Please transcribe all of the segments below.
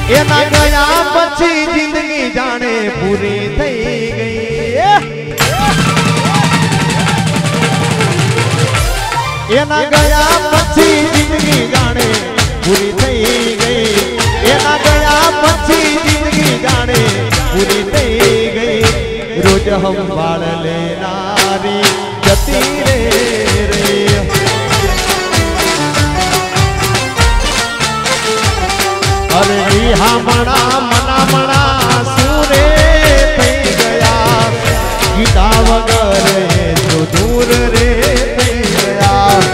एना गया पछी जिंदगी जाने पूरी थई गई। एना गया पछी जिंदगी जाने पूरी थई गई। एना गया पछी जिंदगी जाने पूरी थई गई। रोज हम बाल लेनारी जती रे अरे मना मना मना सूरे थई गया। गीता वगर तो दूर रे थई गया।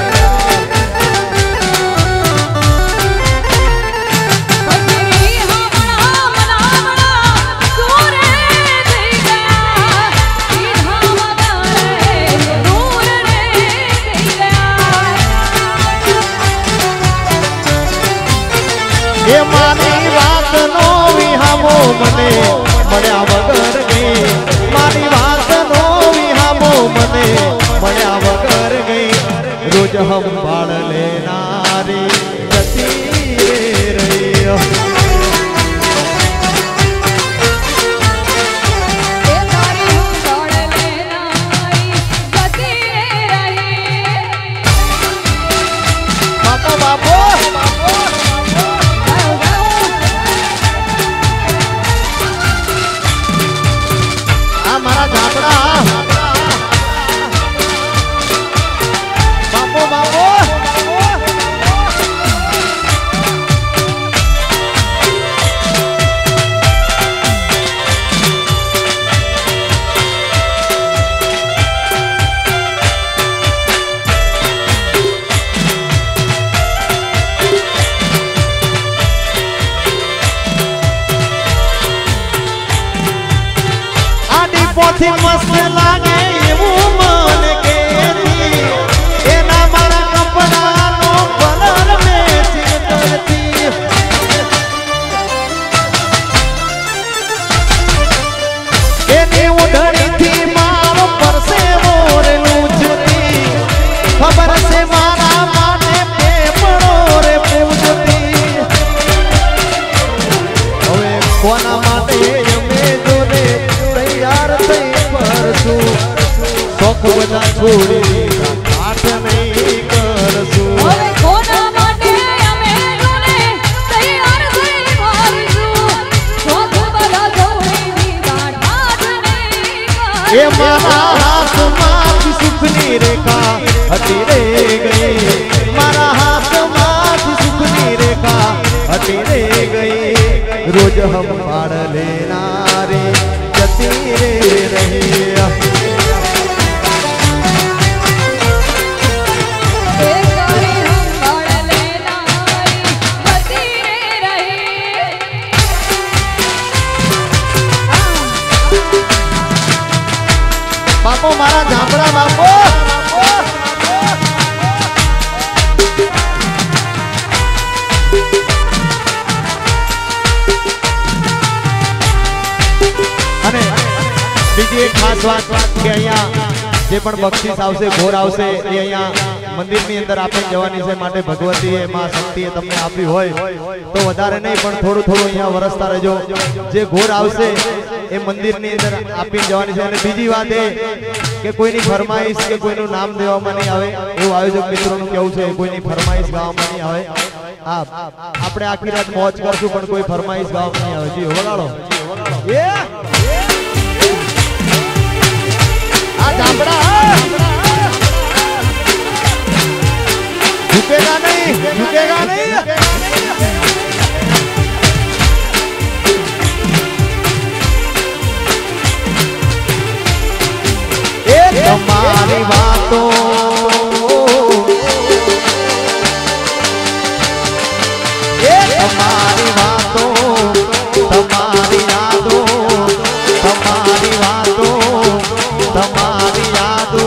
ये मारी बात नो विहामो मने मळ्या वगर गई। मारी बात नो विहामो मने मळ्या वगर गई। रोज हम बाळ लेनारी जती रही। बापो बापो हमारा झापड़ा बापो बापो पोथी मस्त लागे એવું मन के एना मारा कपड़ा नो कलर मैचिंग करती। एनी उधड़ी थी मारो पर से मोर लूचती। खबर से मारा माने पेपरो रे पूछती। ओए कोना माटे यमे जोरे तैयार थई परसू। शौक बजा छोड़ी आठ नहीं करसू। ओए कोना माटे अमे जोने तैयार थई परसू। शौक बजा छोड़ी आठ नहीं करसू। ये मारा हाथ माथ सुखनी रेखा हटी रे गई। मारा हाथ माथ सुखनी रेखा हटी रे गई। रोज हम बाड़ लेनारे जती रे रही। बापो मारा झापड़ा बापो अने बीजी एक खास बात के अहिया जे पण बक्षीस आवशे घोर आवशे ए अहिया मंदिर ની અંદર આપણે જવાની છે માટે ભગવતીએ માં શક્તિએ તમને આપી હોય તો વધારે નહીં પણ થોડું થોડું અહીંયા વરસતા રહેજો। જે ઘોર આવશે એ મંદિર ની અંદર આપી જવાની છે। અને બીજી વાત એ કે કોઈની ફરમાઈશ કે કોઈનું નામ દેવામાં નહીં આવે એવું આયોજક મિત્રોનું કહેવું છે। કોઈની ફરમાઈશ ગાવામાં નહીં આવે। હા આપણે આખી રાત મોજ કરશું પણ કોઈ ફરમાઈશ ગાવામાં નહીં આવે। જી વગાડો એ આ ઝાપડા झुकेगा नहीं झुकेगा नहीं। तुम्हारी बातों तुम्हारी बातों तुम्हारी यादों तुम्हारी बातों तुम्हारी यादों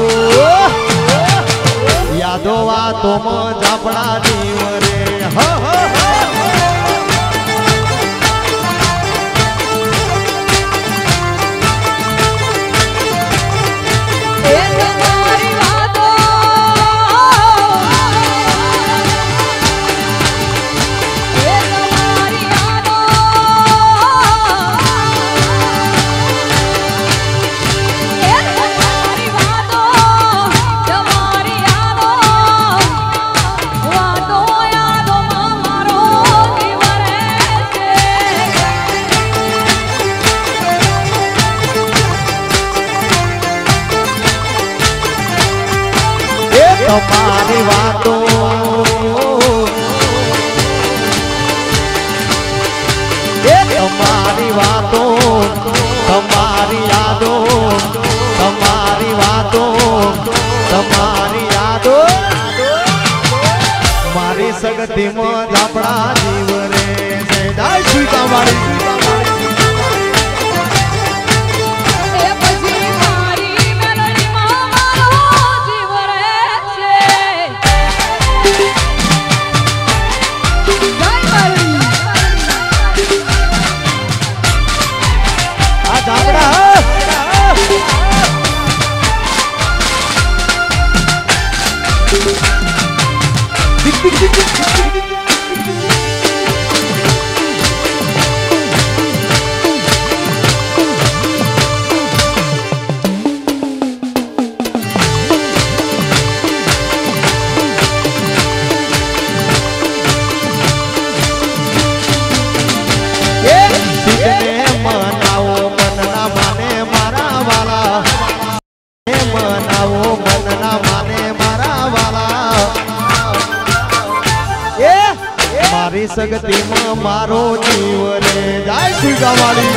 यादों बातों में झापड़ा जीवरे। તમારી વાતો તમારી વાતો તમારી યાદો તમારી વાતો તમારી યાદો મારી સગતીમાં ઝાપડા જીવ રે છે જય શ્રી તમારી સગતીમાં મારો જીવ રે જય શ્રી ગાવાળી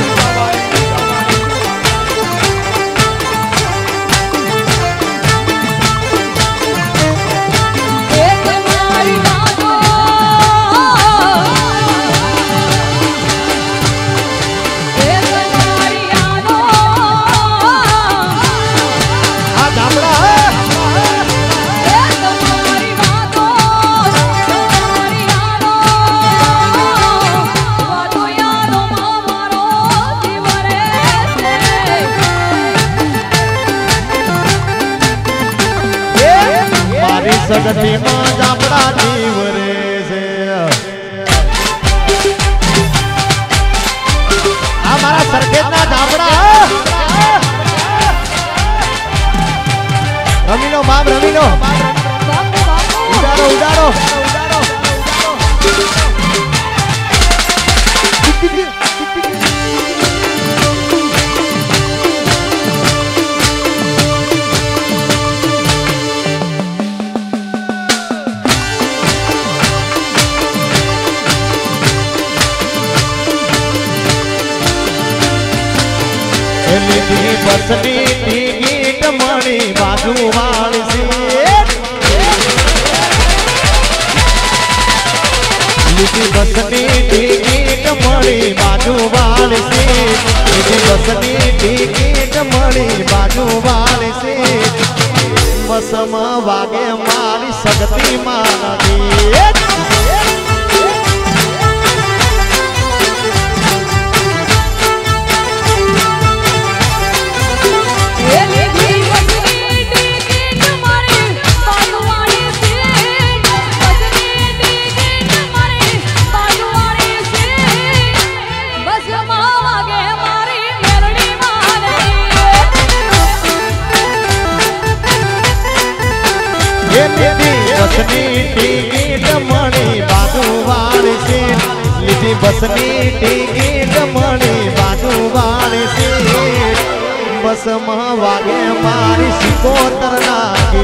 સગતીમાં જાપડા જીવ રે છે આ મારા સરખેજના જાપડા રમીનો બાપ રમીનો ઉડાડો ઉડાડો બસની ટિકિટ મળી બાજુ વાળસી બસની ટિકિટ મળી બાજુ વાળસી બસની ટિકિટ મળી બાજુ વાળસી બસમાં વાગે મારી સગતી મારી બસની ટિકિટ મળી બાજુ વાળસી લીધી બસની ટિકિટ મળી બાજુ વાળસી બસમાં વાગે મારી સિકોતર લાગી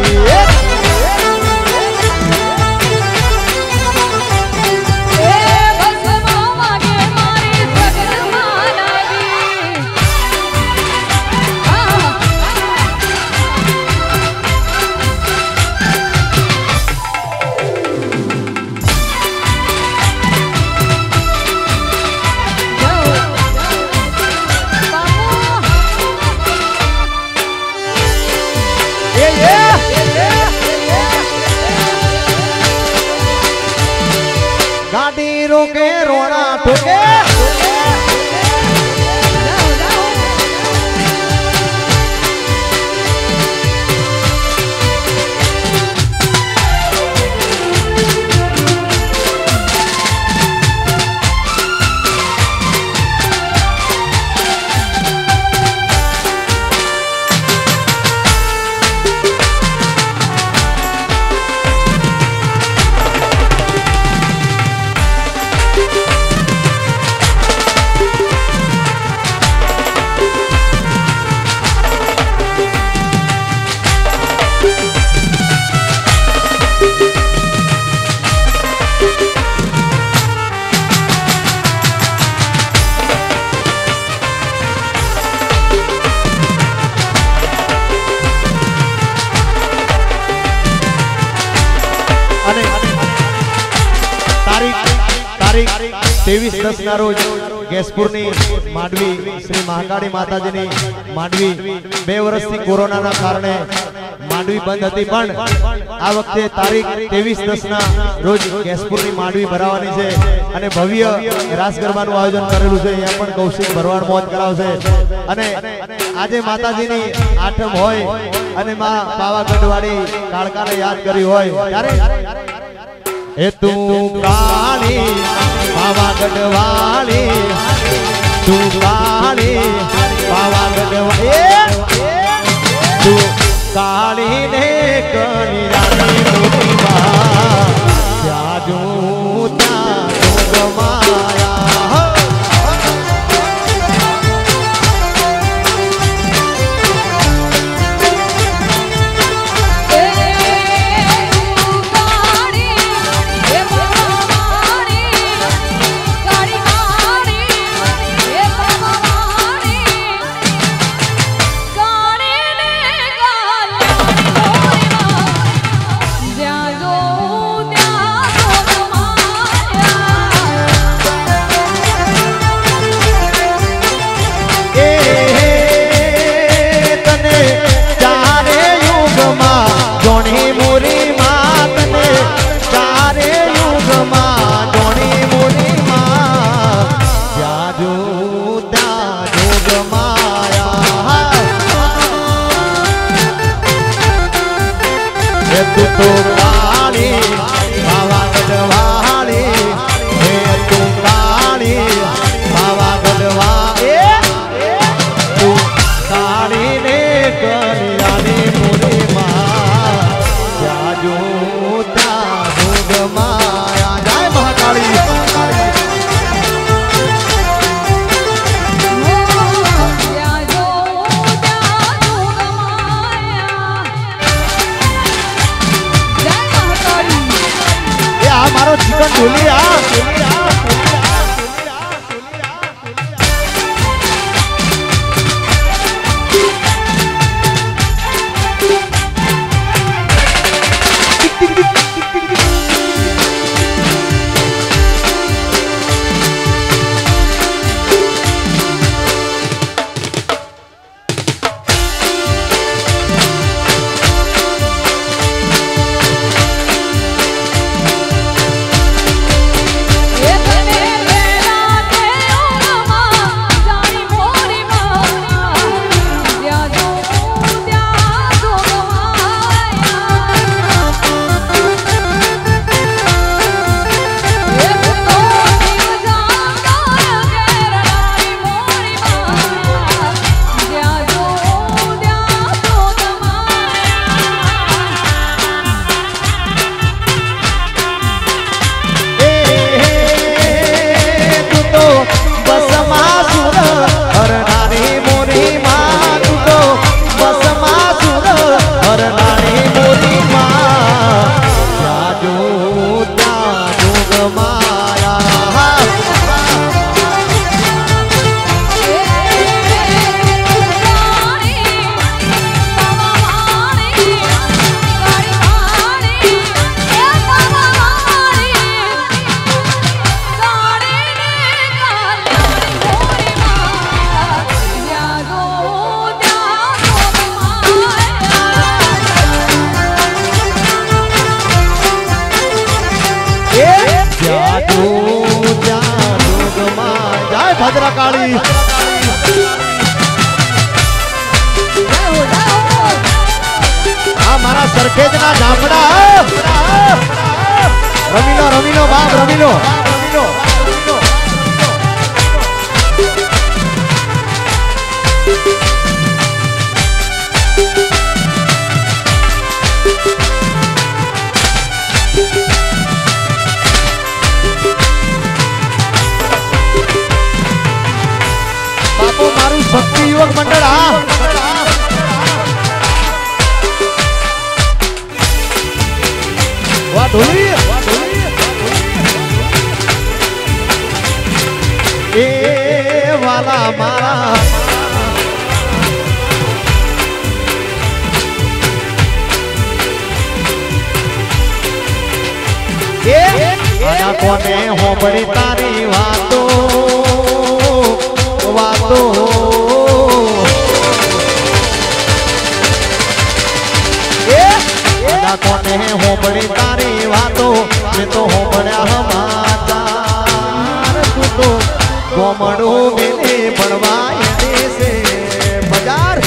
गाड़ी रोके रोना ठोके 23/10 ના રોજ ગેસપુરની માંડવી શ્રી મહાકાળી માતાજીની માંડવી 2 વર્ષથી કોરોનાના કારણે માંડવી બંધ હતી, પણ આ વખતે તારીખ 23/10 ના રોજ ગેસપુરની માંડવી ભરાવાની છે અને ભવ્ય રાસ ગરબાનું આયોજન કરેલું છે। અહીંયા પણ કૌશિક ભરવાડ મોજ કરાવશે અને આજે માતાજીની આઠમ હોય અને માં પાવાગઢવાળી કાળકાને યાદ કરી હોય ત્યારે એ તું કાળી પાવાગઢવાળી, તું કાળી પાવાગઢવાળી, તું કાળી ને કનિયાની મોતીમાં જાજુ ત્યાં ગમાયા। तो काली पावागढ़वाली, तू काली पावागढ़वाली, तू काली ने कनियानी मोतीમાં જાજુ ત્યાં ગમાયા। જય મહાકાળી। मारो चिकन ढोलिया भद्रकाली। हाँ मारा सरखेज ना जामड़ा रमीलो रमीलो बाप रमीलो भक्ति युवक मंडल वाह ढोली ए वाला मारा ए कोने हो बड़ी तारी वाला गोमड़ो मेले बनवाए से बाजार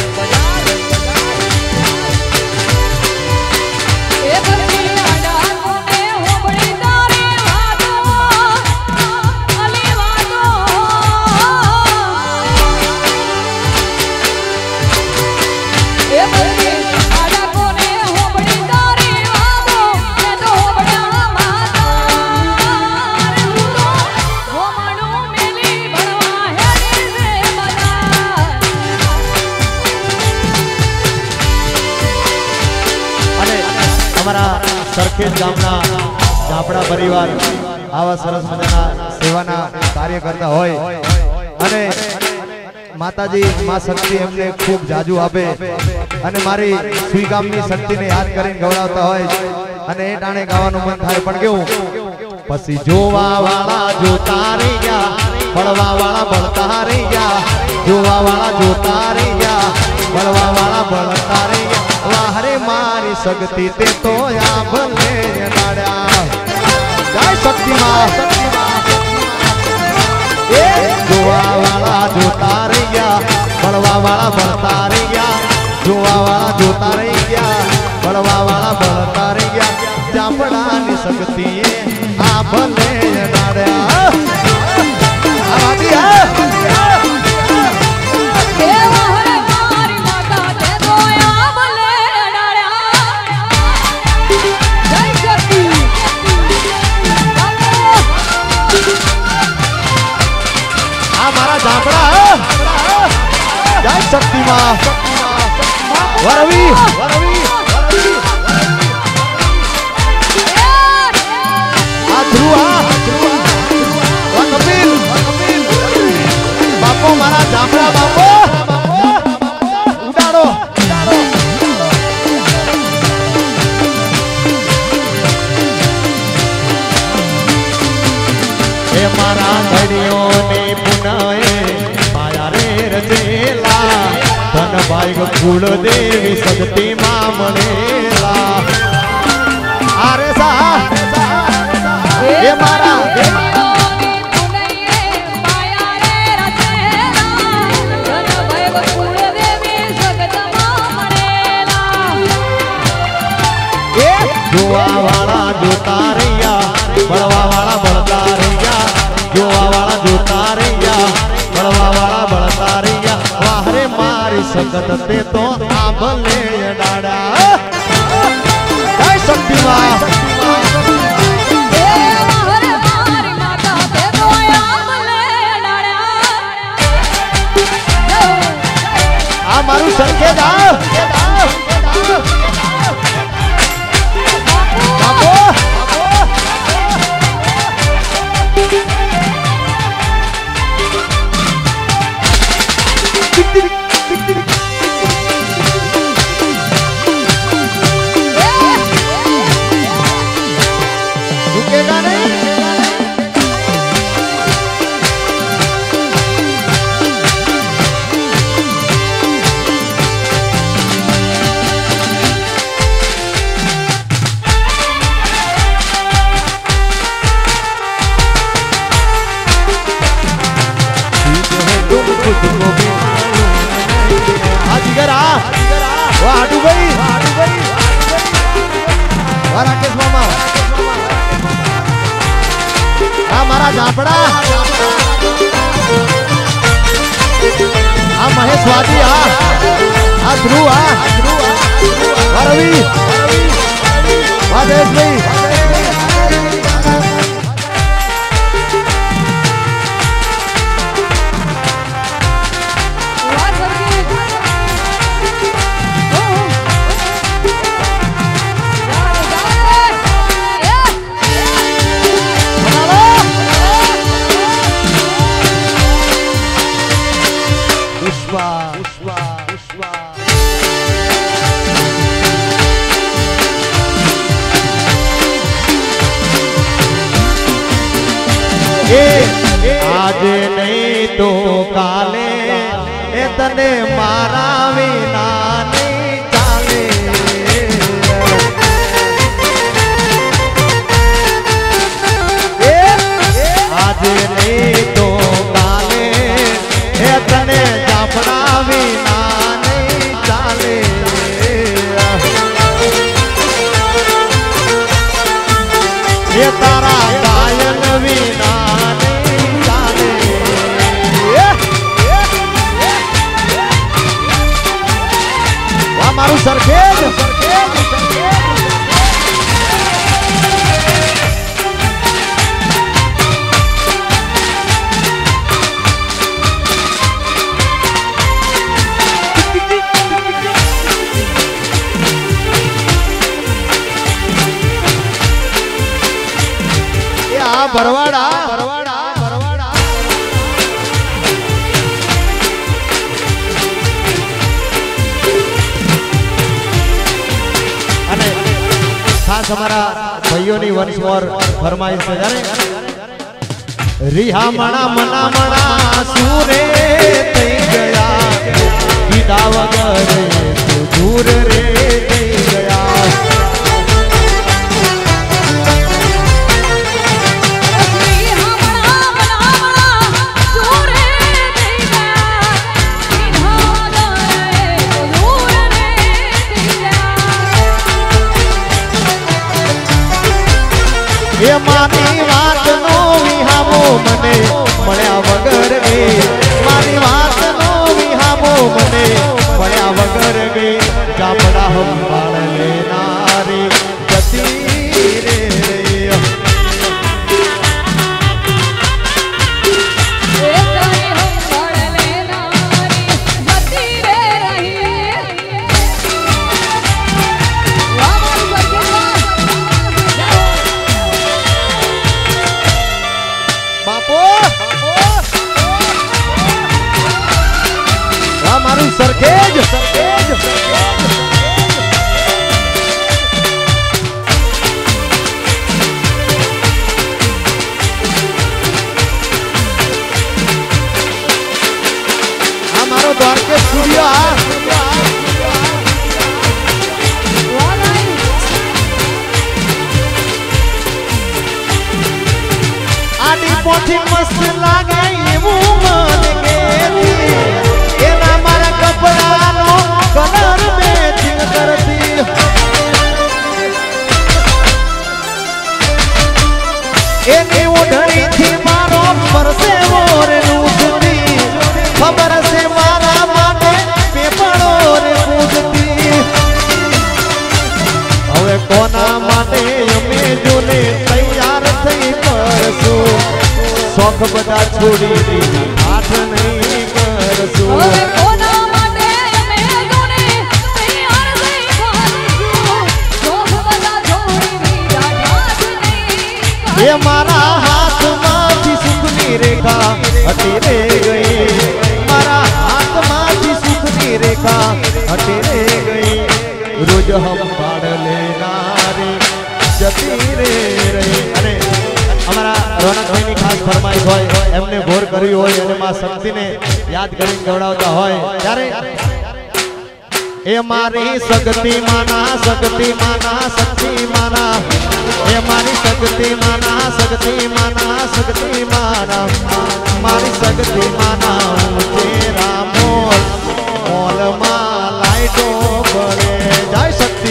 સરખેજ ગામના ઝાપડા પરિવાર આવા સરસ મજાના સેવાના કાર્ય કરતા હોય અને માતાજી માં શક્તિ એમને ખૂબ જાજુ આપે અને મારી સ્વીગામની શક્તિને યાદ કરીને ગવડાવતા હોય અને એ ટાણે ગાવાનું મન થાય પણ કેવું પછી જોવા વાળા જોતા રહી ગયા બળવા વાળા બળતા રહી ગયા જોવા વાળા જોતા રહી ગયા બળવા વાળા બળતા રહી ગયા वाहरे मारी शक्ति ते तो या भले नाड्या जय शक्ति मां ए जोवा वाला जोता रहिया बड़वा वाला बढ़ता रहिया जोवा वाला जोता रहिया बड़वा वाला बढ़ता रहिया जापड़ा नी शक्ति आ भले नाड्या आवाजी है झापड़ा जय शक्ति मां वरवी कपिल बापो मारा झापड़ा बापो उड़ाड़ो ए मारा घड़ियों ने पुनाए धन भाई कुल देवी शक्ति मां मनेला अरे सा ये मारा जोवा वाला जोता रहिया बड़वा वाला बढ़ता रहिया जोवा वाला जोता रहिया बड़वा वाला बढ़ता रहिया वाहरे मारी सकत ते तो आभले डाड़ा जय शक्ति मां वाहरे मारी माता ते तो आभले डाड़ा आ मारू सरखे जाओ बापू रुकेगा नहीं झापड़ा आ महेश वादी आ ध्रुव रवि वादेश भाई आज नहीं तो काले इतने मारा विना नहीं चाले आज नहीं तो काले મારું સરખેજ ભરવાડા અને ખાસ અમારા ભાઈઓની વન્સ મોર ફરમાઈશ છે જાણે રીહા મણા મના મણા સુરે થઈ ગયા કીધા વગર તું દૂર રે થઈ ગયા એ મારી વાત નો વિહામો મને મળ્યા વગર ગઈ મારી વાત નો વિહામો મને મળ્યા વગર ગઈ ગામડા હંભાળ લેનારી જતી રે મારું સરખેજ આ મારો દ્વારકેશ સ્ટુડિયો આડી પોથી મસ્ત લાગે એવું મને કેતી એના મારા કપડાનો કલર મેચિંગ કરતી એની ઓઢણીથી મારો પરસેવો રે લૂંટતી ખબર છે મારા માટે પેપડો રે પૂજતી હવે કોના માટે અમે જોને તૈયાર થઈ કરશું શોખ બધા છોડી દીધી હાથ નહીં કરશું ये मारा हाथ माथी सुखनी रेखा हटी रे गई मारा हाथ माथी सुखनी रेखा हटी रे गई रोज हम पाड़ लेनारे जती रे रही अरे हमारा रोनकभाई ની ખાસ ફરમાઈશ હોય એમને ઘોર કર્યું હોય અને માં શક્તિને યાદ કરીને ગવડાવતા હોય ત્યારે એ મારી શક્તિ માના શક્તિ માના શક્તિ માના એ મારી શક્તિ માના શક્તિ માના શક્તિ માના મારી શક્તિ માના તેરા મોલ મોલમાં લાઈટો પડે જય શક્તિ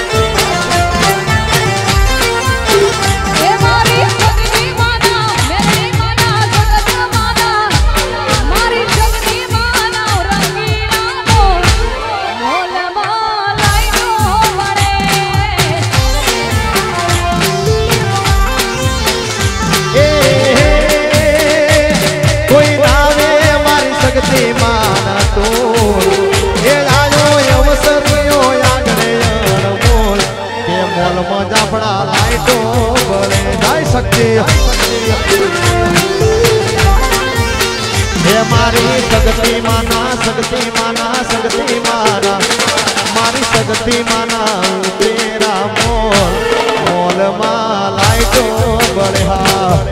मारी शक्ति माना शक्ति माना शक्ति माना मारी शक्ति माना तेरा मोल मोल मां लाइटो बढ़ा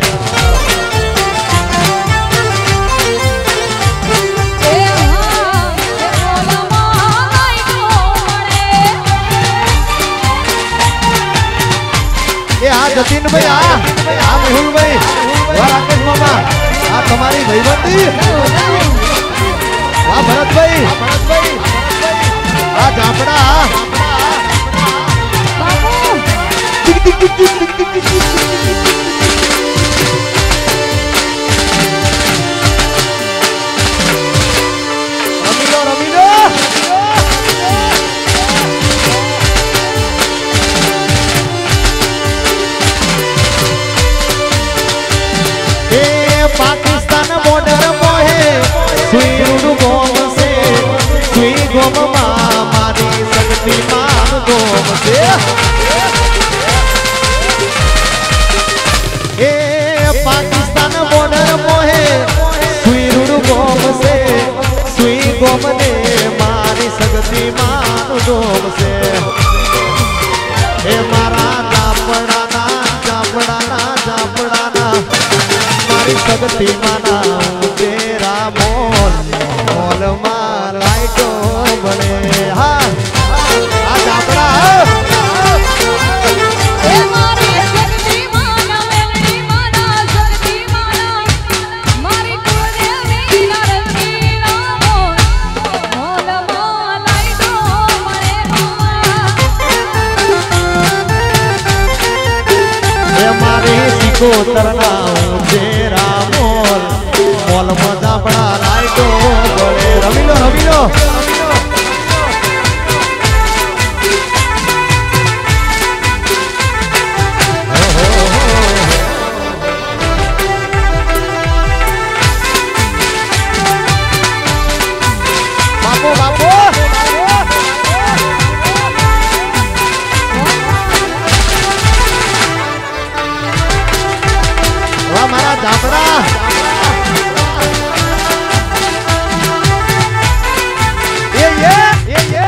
जतीन भाई आ मेहुल भाई राकेश मामा आ तुम्हारी भईबंदी आ भरत भाई आ जापड़ा रमीलो ए पाकिस्तान बॉर्डर मोहे सुई रुड़ गोम से सुई गोम ने मारी सकती मान गोम से ए मारा जापड़ाना जापड़ाना जापड़ाना मारी सकती माना तेरा मोल मोल मार लाइटो बने हाँ आ जापड़ा को तरना तेरा मोल मोल मजा बड़ा लाइटो बोले रविलो रविलो बापू बापू हमारा जापड़ा ये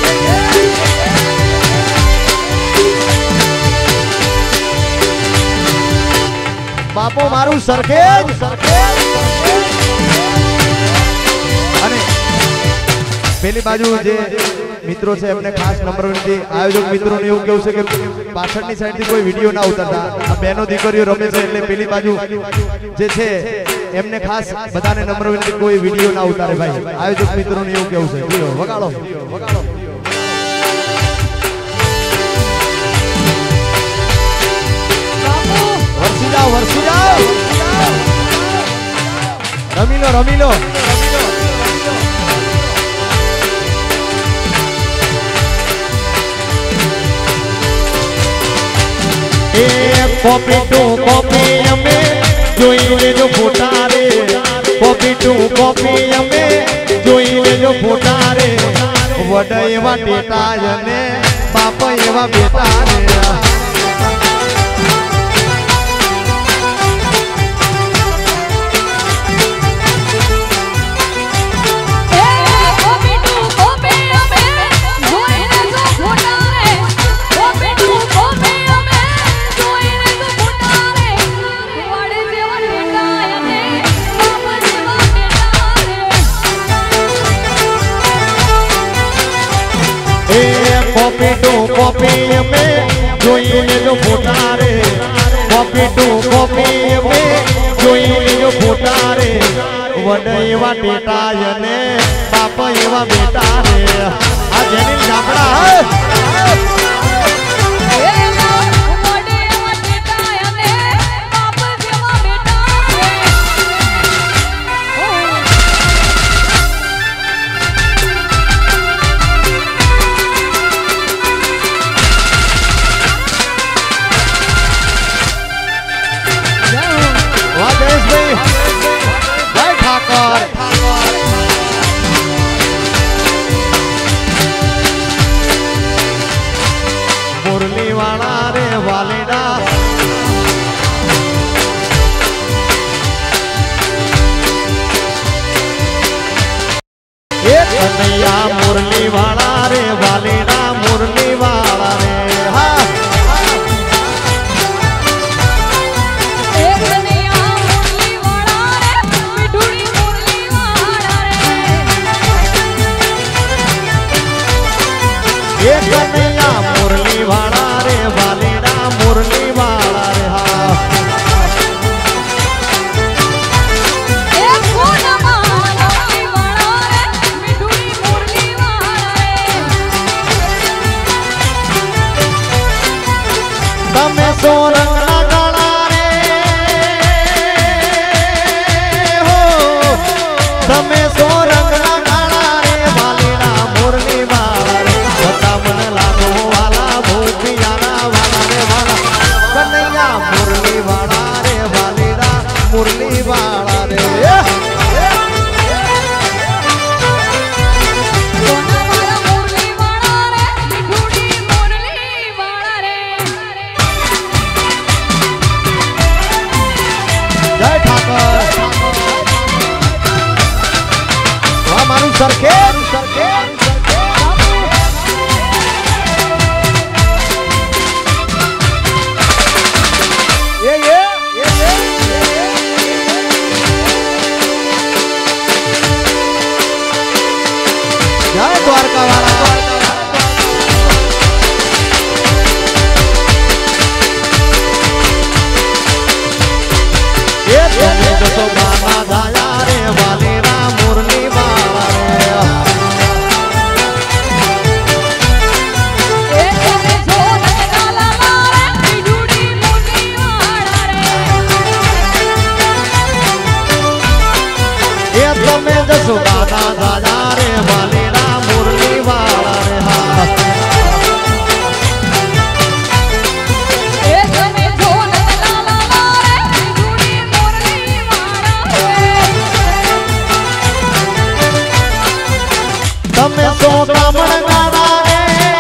बापो मारू सरखेज અને પેલી બાજુ જે મિત્રો છે એમને ખાસ નમ્ર વિનંતી આયોજક મિત્રોને એવું કેવું છે કે પાછળની સાઈડથી કોઈ વિડિયો ના ઉતારતા આ બેનો દીકરીઓ રમે છે એટલે પેલી બાજુ જે છે એમને ખાસ બધાને નમ્ર વિનંતી કોઈ વિડિયો ના ઉતારે ભાઈ આયોજક મિત્રોને એવું કેવું છે લ્યો વગાડો વગાડો વરસી જાઓ રમી લો ए कॉपी टू कॉपी हमें जोईने जो फोटा रे कॉपी टू कॉपी हमें जोईने जो फोटा रे वडा एवा टेटा जने बाप एवा बेटा रे कॉपी टू कॉपी में जोईने जो फोटा रे कॉपी टू कॉपी में जोईने जो फोटा रे वड एवा टेटा जने बाप एवा बेटा रे आ जेनी जापड़ा मुरली वाला रे वालेडा एक कन्हैया मुरली वाला रे वालेडा मुरली वाला रे हाँ कन्हैया मुरली वाला रे वालेडा मुरली वाला रे हाँ तमे सोरंग ना गाना रे हो तमे सोरंग ना गाना रे वालेडा मुरली वाला रे मन लागो वाला भूपियाना वाला रे वाला कन्हैया मुरली वाला रे वालेडा मुरली वाला रे मारू सरखे जय द्वारका वाला ये तुम्हें जो तो बाबा दाया रे वाले राम मुरली वाला रे ये तुम्हें जो काला लाला बिजुड़ी मुरली वाला रे ये तुम्हें जो तो बाबा दाया रे वाले राम मुरली वाला रे ये तुम्हें जो काला लाला बिजुड़ी मुरली वाला रे तमें सो कामण गाना रे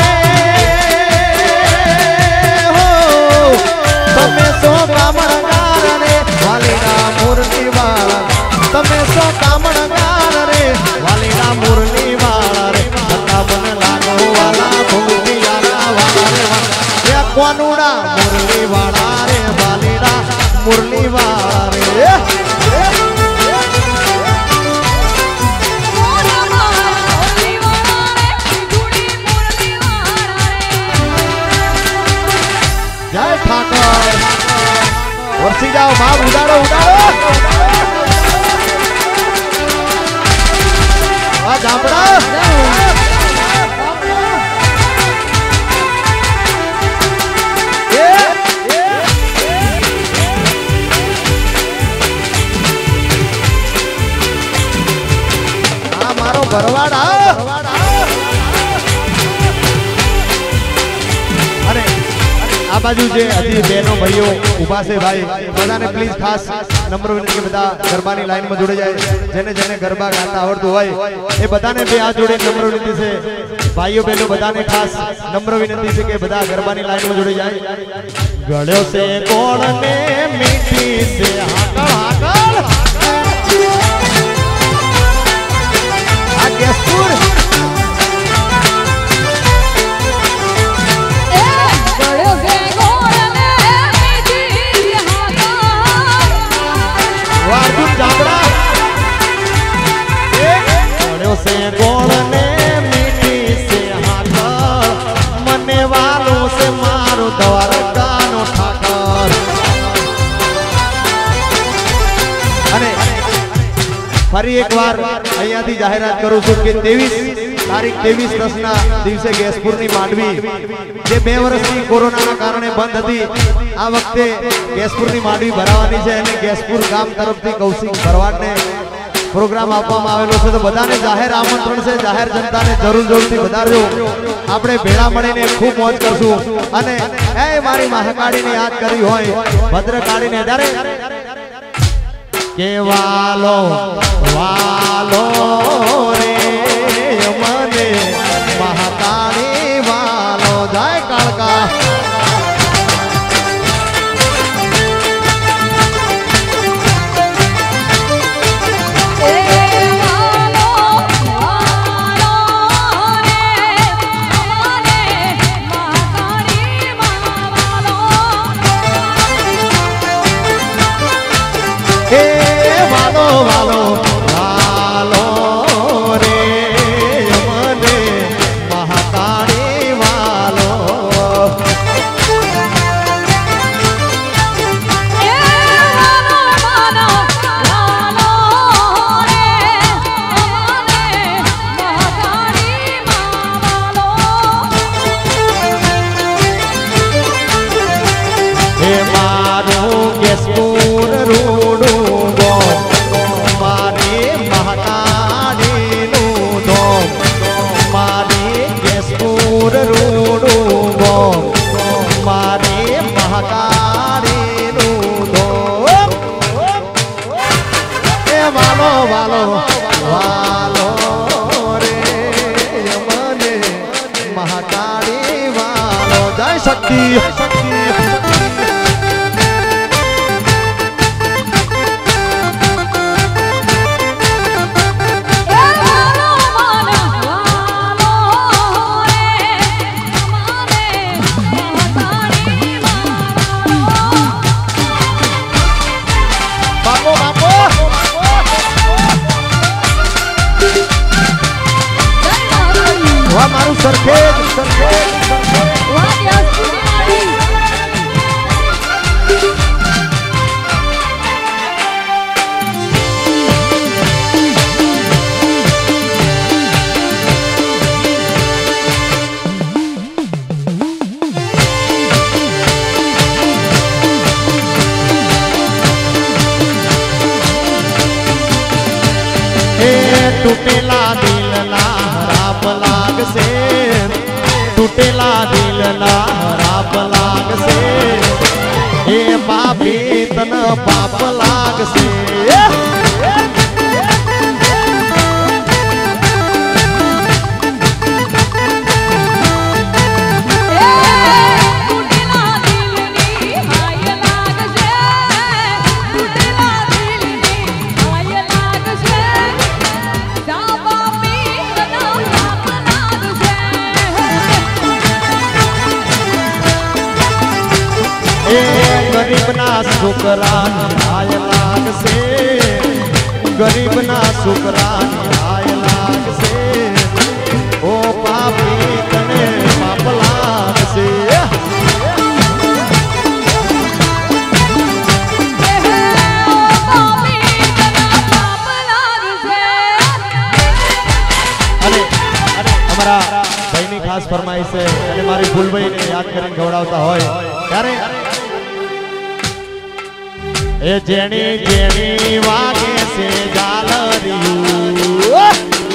हो तमें सो कामण गाना रे वाले राम मुरली वाला तमें सो कामण गाना रे वाले राम मुरली वाला रे बता मन लागो वाला भूली वाला रे ये कोनुड़ा मुरली वाला रे वाले राम मुरली वाला रे मोरा मुरली वाला रे बिजुड़ी मुरली वाला रे जय ठाकर वर्षी जाओ माँ उड़ाड़ो उड़ाड़ो आ जापड़ा मारो भरवाड़ा अरे आ बाजू जे हजी बहनों भाइयों उभा से भाई बधाने प्लीज खास नम्र विनंती के बधा गरबानी लाइन में जुड़े जाए जेने जेने गरबा गाता आवड़तुं होय ए बधाने बे आ जोड़े नम्र विनंती से भाइयों बहनों बधाने खास नम्र विनंती से के बधा गरबानी लाइन में जुड़े जाए गळ्यो से गोड़ ने मीठी से हाकल हाकल आ गेसपुर ए गड़ो से गोड़ ने मीठी हाका अर्जुन जाबड़ा गळ्यो से गोड़ ने मीठी से हाकल मने वालों से मारो द्वारका नो ठाकर अरे ફરી એકવાર અહીંયાથી જાહેરાત કરું છું કે 23 તારીખ 23/10 ના દિવસે ગેસપુરની માંડવી જે 2 વર્ષથી કોરોનાના કારણે બંધ હતી આ વખતે ગેસપુરની માંડવી ભરાવાની છે અને ગેસપુર ગામ તરફથી કૌશિક ભરવાડને પ્રોગ્રામ આપવામાં આવેલો છે તો બધાને જાહેર આમંત્રણ છે જાહેર જનતાને જરૂરથી વધારજો આપણે ભેળા મળીને ખૂબ મોજ કરશું અને એ મારી મહાકાળીને યાદ કરી હોય ભદ્રકાળીને ત્યારે के वालो वालो रे मने महाकाली वालो जय कालका ए वालो वालो रे मने महाकाली वालो हे वालो वालो वालो रे मने महाकाली वालो ए वालो वालो रे मने महाकाली वालो हे मारो गेसपुर रूडू गो मारे महाकाली नु दो मारे गेसपुर रूडू गो मारे महाकाली नु दो हे वालो वालो वालो रे मने महाकाली वालो जय शक्ति ए वालो टूटेला दिल ना हराप लाग से, टूटेला दिल ना हराप लाग से, ए पापी तन पाप लाग से। गरीब ना शुक्रा आय लाग से, गरीब ना शुक्रा आय लाग से, ओ पापी तने पाप लाग से। अरे अरे हमारा भाई खास फरमाइश है અને મારી ભૂલભાઈ ને યાદ કરીને ગવડાવતા હોય ત્યારે ए जेणी जेणी वागे से जालरियू,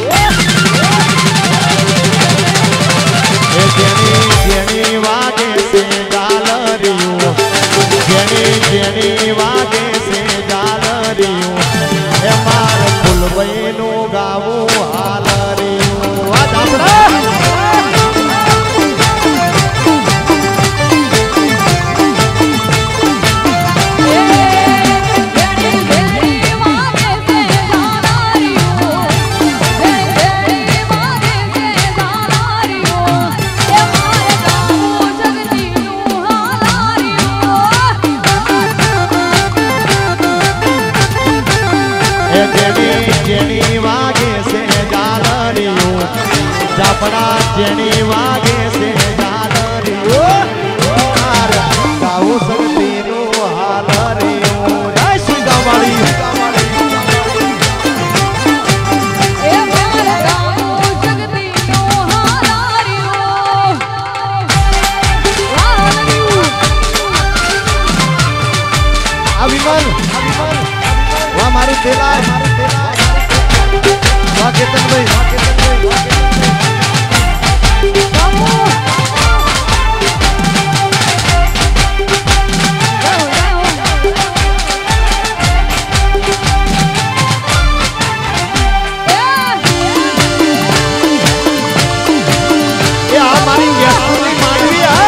ए जेणी जेणी वागे से जालरियू, जेणी जेणी वागे से जालरियू, ए मार फूलबई नु गावू हालरियू। आ जापड़ा जेणी वागे से जालरियो, जापड़ा जेणी वागे से जालरियो, मार गाऊ सकती नु हालरियो। जय श्री गावाली ए मार गाऊ सकती नु हालरियो, हालरियो। अभिमल वाह मारू तेला वाह केतन भाई ये हमारी गैस मांडवी है।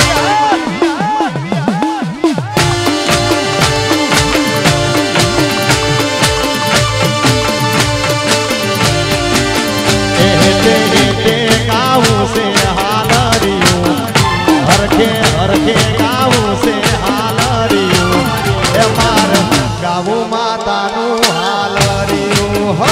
से हालरियो हरखे हरखे गाऊ से हालरियो, ए मार गाऊ माता नु हालरियो। हो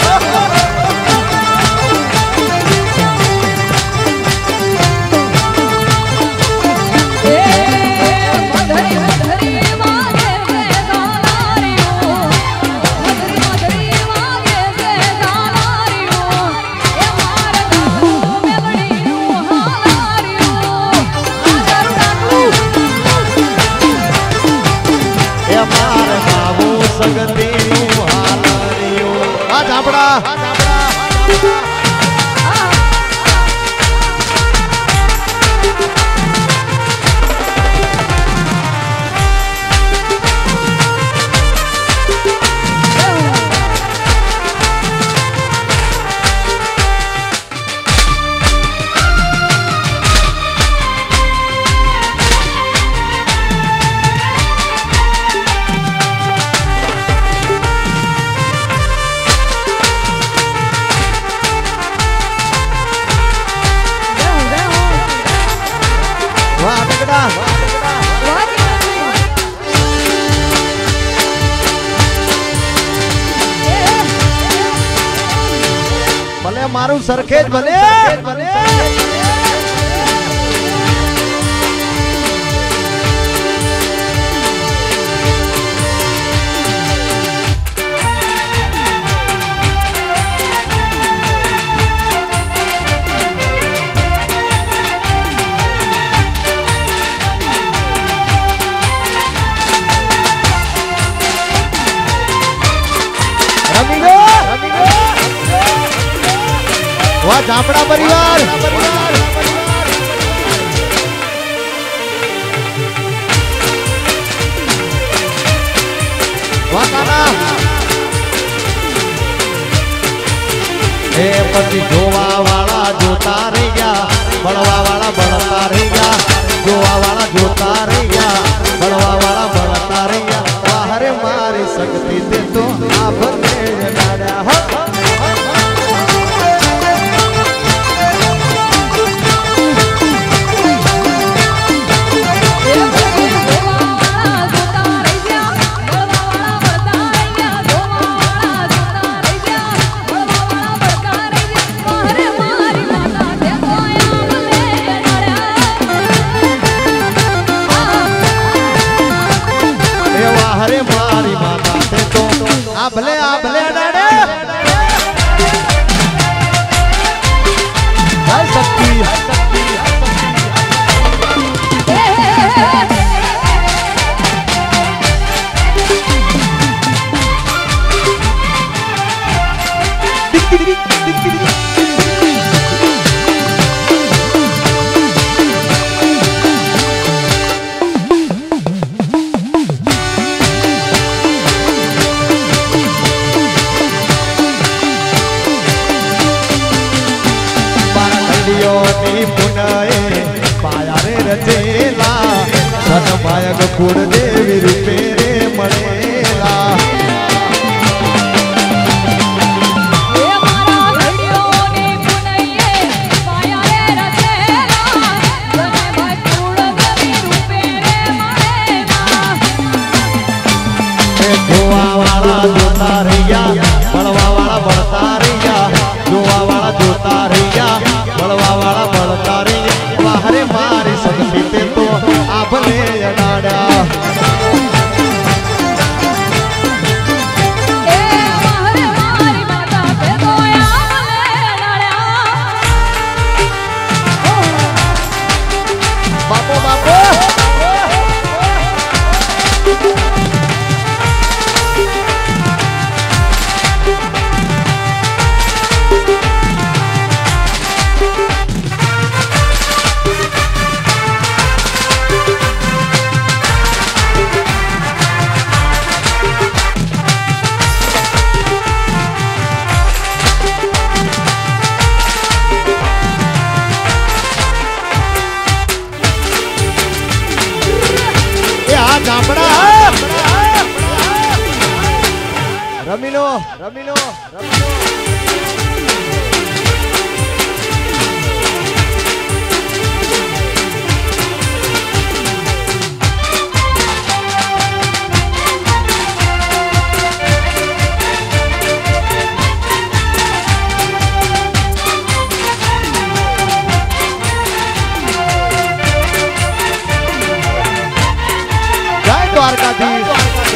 सकती हालरियो। आ झापड़ा भले मारू सरखेज भले આ ઝાપડા પરિવાર વાકાના એ પછી જોવા વાળા જોતા રહી ગયા બળવા વાળા બળતા રહી ગયા જોવા વાળા જોતા રહી ગયા બળવા વાળા બળતા રહી ગયા વાહરે મારી શક્તિ તે તો આભને જડાડ્યા હો हरे मारी माता ते तो आ भले डाडे जय शक्ति पुनए पाया रे रचेला धन मायक कुल देवी रूपे रे मळेला જોવા વાળા જોતા રહ્યા બળવા વાળા બળતા રહ્યા જોવા વાળા જોતા રહ્યા બળવા વાળા બળતા રહ્યા વાહરે મારી શક્તિ તે તો આભલે અડાડ્યા બાપો બાપો રમીનો રમીનો જય દ્વારકાધીશ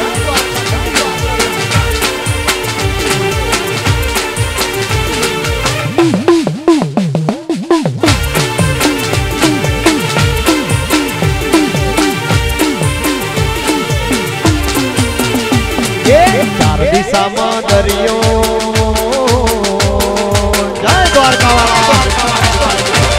દિશામાં દરિયો જય દ્વારકા વાળા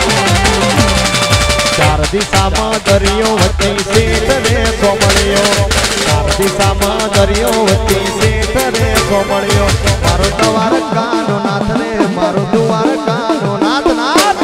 ચાર દિશામાં દરિયો વચ્ચે શેઠ રે સોમળિયો ચાર દિશામાં દરિયો વચ્ચે શેઠ રે સોમળિયો મારો દ્વારકાનો નાથ રે મારો દ્વારકાનો નાથ નાથ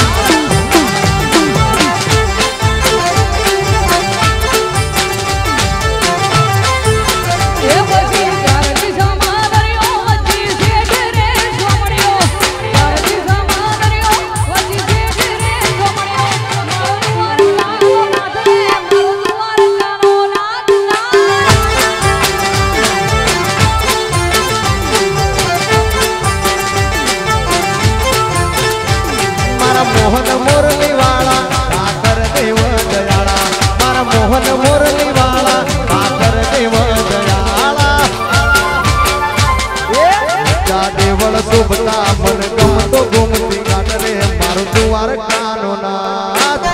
મોહન મોરલી વાળા કાકર દેવ દયાળા મારા મોહન મોરલી વાળા કાકર દેવ દયાળા જા દેવળ શુભતા મન ગમતો ગોમતી કાટ રે મારું દ્વારકાનો નાથ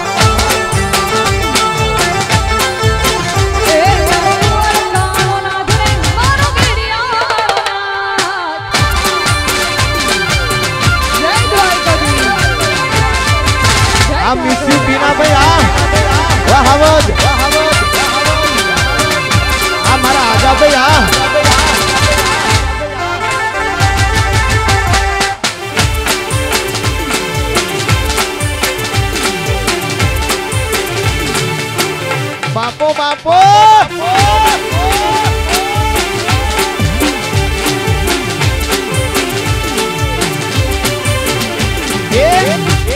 જય દ્વારકાધીશ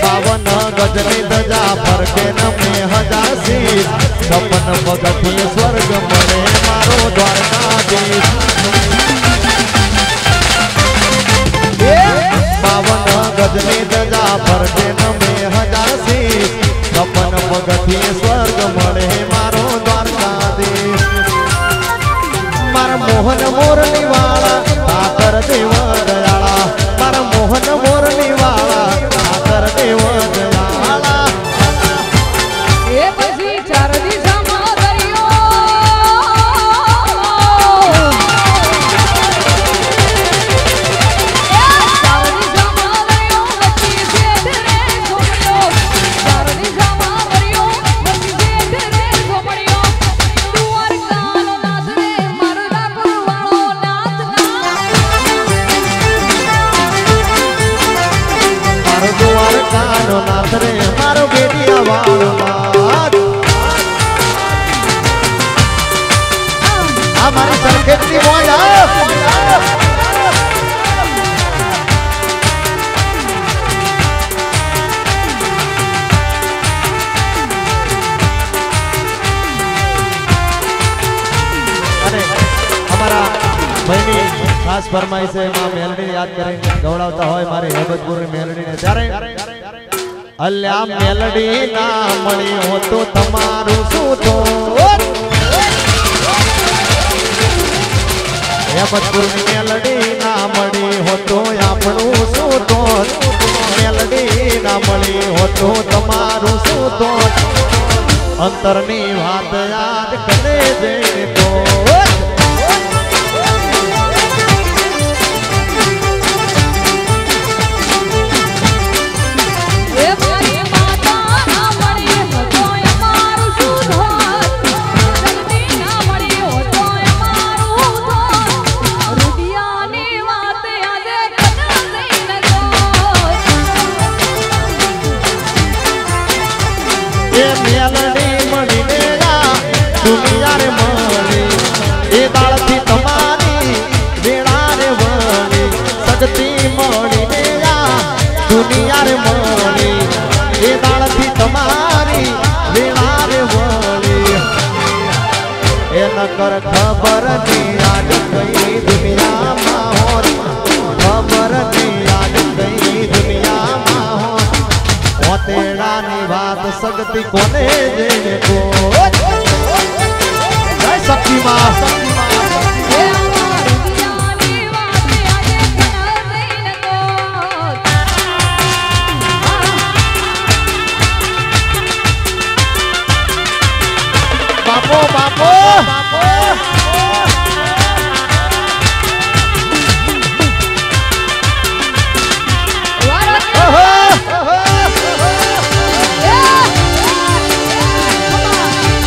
बावन गजनी दजा फरके नमे हजार शीश 56 पगथिये स्वर्ग मळे मारो द्वारकाधीश 52 गजनी दजा फरके नमे हजार शीश 56 पगथिये स्वर्ग मळे मारो द्वारकाधीश मारा मोहन मोरनी वाला आकर देव दयाला मारा मोहन मोरनी वाला आकर देव दयाला એ પછી ચાર દિશામાં દરિયો ચાર દિશામાં દરિયો વચ્ચે શેઠ રે છોકરીઓ ચાર દિશામાં દરિયો વચ્ચે શેઠ રે છોકરીઓ દ્વારકાનો નાથ રે મારો ડાકોર વાળો નાથ मारो द्वारकानो नाथ रे मारो बेटिया वालो नाथ हमारी सरखेतनी मोया अरे हमारा भाईनी खास फरमाइश है मां मेलडी याद करें गौड़ावता होय मारे हेबतपुर ની મેલડી ને ત્યારે અલ્યા મેલડી ના મળી હો તો તમારું શું તો हेबतपुर ની મેલડી ના મળી હો તો આપણું શું તો મેલડી ના મળી હો તો તમારું શું તો અંતરની વાત યાદ કરે જઈને તો એ મારી માતા ના મળી તો અમારું શું ધોત જલ્દી ના મળી તો અમારું ધોત રૂપિયાની વાત યાદ કના જઈને ધોત એ મેલડી મળીને દુનિયા રે મળી એ દાળથી તમારી વેળા રે વળી સગતી મળીને દુનિયા રે મળી એ દાળથી તમારી વેળા રે વળી એ નકર ખબર ની આજ કઈ દુનિયામાં હોત ખબર ની આજ કઈ દુનિયામાં હોત મોતેડાની વાત સગતી કોને જઈને કો જય શક્તિ માં